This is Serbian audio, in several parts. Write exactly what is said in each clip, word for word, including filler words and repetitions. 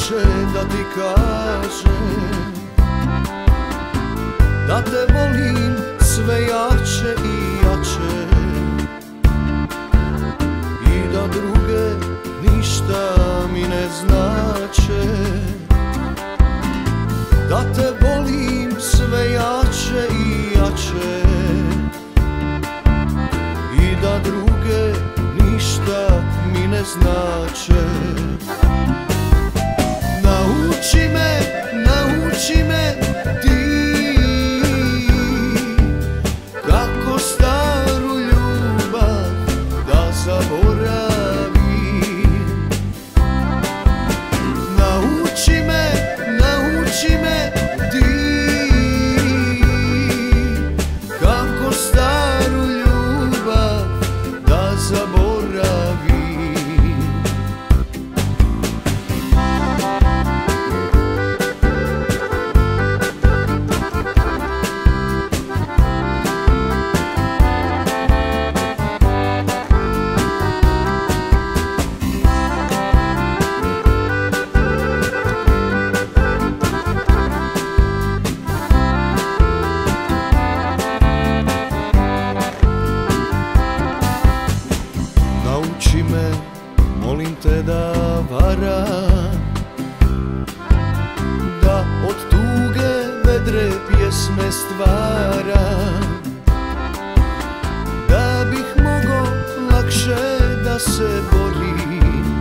lakše da ti kažem da te volim sve jače i jače i da druge ništa mi ne znače. Da te volim sve jače i jače i da druge ništa mi ne znače. Nauči me, nauči me ti kako staru ljubav da zaboravim. Nauči me, nauči me ti kako staru ljubav da zaboravim. Nauči me, molim te da varam, da od tuge vedre pjesme stvaram, da bih mogo lakše da se borim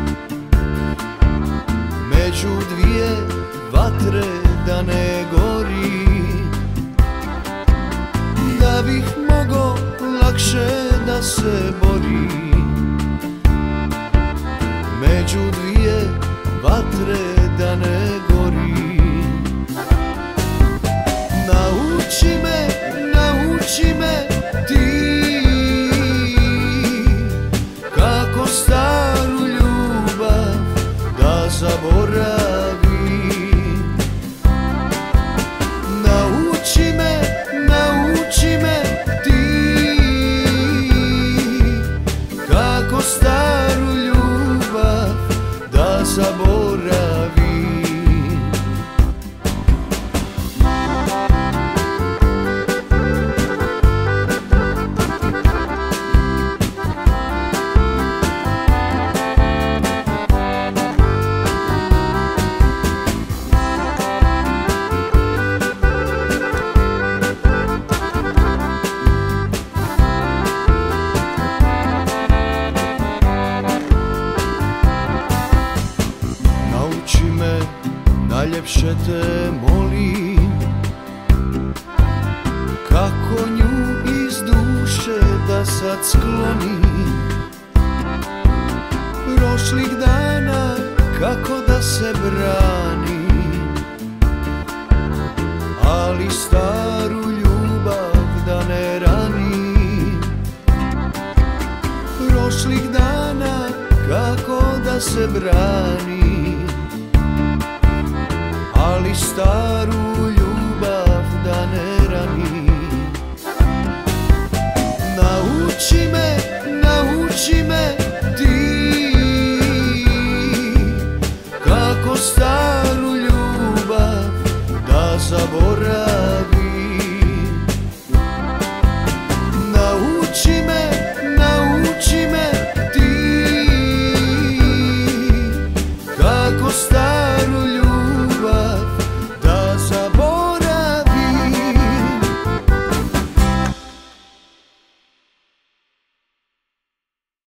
među dvije vatre da ne gorim. Da bih mogo lakše da se borim među dvije vatre da ne gorim. Nauči me, nauči me ti kako staru ljubav da zaboravim. Nauči me, nauči me ti kako staru ljubav da zaboravim. Nauči me, najljepše te molim, kako nju iz duše da sad sklonim. Prošlih dana kako da se branim, ali staru ljubav da ne ranim. Prošlih dana kako da se branim, ali staru ljubav da ne ranim. Nauči me, nauči me ti kako staru ljubav da zaboravim.